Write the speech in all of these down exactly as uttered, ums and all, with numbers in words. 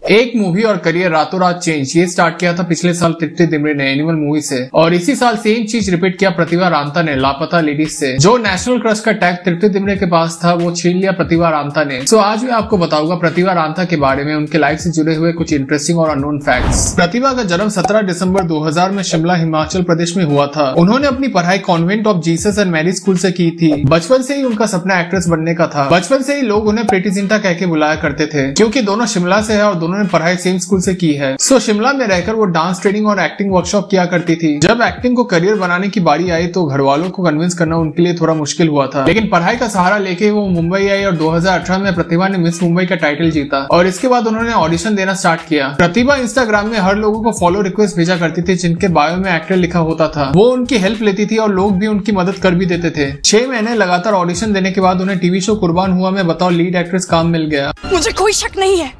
एक मूवी और करियर रातों रात चेंज, ये स्टार्ट किया था पिछले साल तृप्ति डिमरी ने एनिमल मूवी से, और इसी साल सेम चीज रिपीट किया प्रतिभा रांता ने लापता लेडीज से। जो नेशनल क्रश का टैग तृप्ति डिमरी के पास था वो छीन लिया प्रतिभा रांता ने। सो आज मैं आपको बताऊंगा प्रतिभा रांता के बारे में, उनके लाइफ से जुड़े हुए कुछ इंटरेस्टिंग और अननोन फैक्ट्स। प्रतिभा का जन्म सत्रह दिसंबर दो हज़ार में शिमला हिमाचल प्रदेश में हुआ था। उन्होंने अपनी पढ़ाई convent of Jesus and Mary school से की थी। बचपन से ही उनका सपना एक्ट्रेस बनने का था। बचपन से ही लोग उन्हें प्रीति जिंटा कह के बुलाया करते थे, क्योंकि दोनों शिमला से है और दोनों ने पढ़ाई सेम स्कूल से की है। सो शिमला में रहकर वो डांस ट्रेनिंग और एक्टिंग वर्कशॉप किया करती थी। जब एक्टिंग को करियर बनाने की बारी आई तो घर वालों को कन्विंस करना उनके लिए थोड़ा मुश्किल हुआ था, लेकिन पढ़ाई का सहारा लेके वो मुंबई आई और दो हज़ार अठारह में प्रतिभा ने मिस मुंबई का टाइटल जीता और इसके बाद उन्होंने ऑडिशन देना स्टार्ट किया। प्रतिभा इंस्टाग्राम में हर लोगों को फॉलो रिक्वेस्ट भेजा करती थी जिनके बायो में एक्टर लिखा होता था। वो उनकी हेल्प लेती थी और लोग भी उनकी मदद कर भी देते थे। छह महीने लगातार ऑडिशन देने के बाद उन्हें टीवी शो कुर्बान हुआ में बताओ लीड एक्ट्रेस काम मिल गया। मुझे कोई शक नहीं है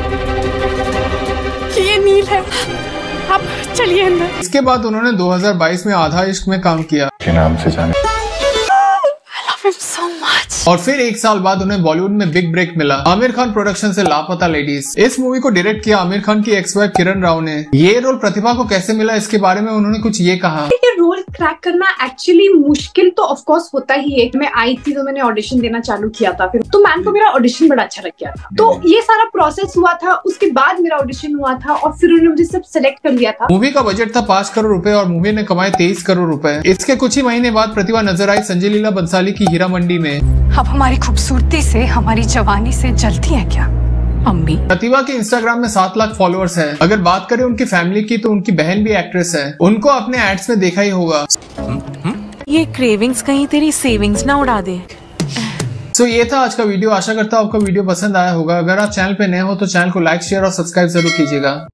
कि ये नील है। आप चलिए अंदर। इसके बाद उन्होंने दो हज़ार बाईस में आधा इश्क में काम किया के नाम से जाने so much. और फिर एक साल बाद उन्हें बॉलीवुड में बिग ब्रेक मिला आमिर खान प्रोडक्शन से लापता लेडीज। इस मूवी को डायरेक्ट किया आमिर खान की एक्स वाइफ किरण राव ने। ये रोल प्रतिभा को कैसे मिला इसके बारे में उन्होंने कुछ ये कहा। ये रोल क्रैक करना एक्चुअली मुश्किल तो ऑफ कोर्स होता ही है। मैं आई थी तो मैंने ऑडिशन देना चालू किया था, फिर तो मैम को मेरा ऑडिशन बड़ा अच्छा लग गया था। तो ये सारा प्रोसेस हुआ था, उसके बाद मेरा ऑडिशन हुआ था और फिर उन्होंने मुझे सब सिलेक्ट कर लिया था। मूवी का बजट था पाँच करोड़ रुपए और मूवी ने कमाए तेईस करोड़ रुपए। इसके कुछ ही महीने बाद प्रतिभा नजर आई संजय लीला बंसाली की हीरा मंडी में। अब हमारी खूबसूरती से, हमारी जवानी से जलती है क्या अम्मी? प्रतिभा के इंस्टाग्राम में सात लाख फॉलोअर्स हैं। अगर बात करें उनकी फैमिली की तो उनकी बहन भी एक्ट्रेस है। उनको अपने एड्स में देखा ही होगा। ये क्रेविंग्स कहीं तेरी सेविंग्स ना उड़ा दे। सो so, ये था आज का वीडियो। आशा करता हूँ आपको वीडियो पसंद आया होगा। अगर आप चैनल पे नए हो तो चैनल को लाइक शेयर और सब्सक्राइब जरूर कीजिएगा।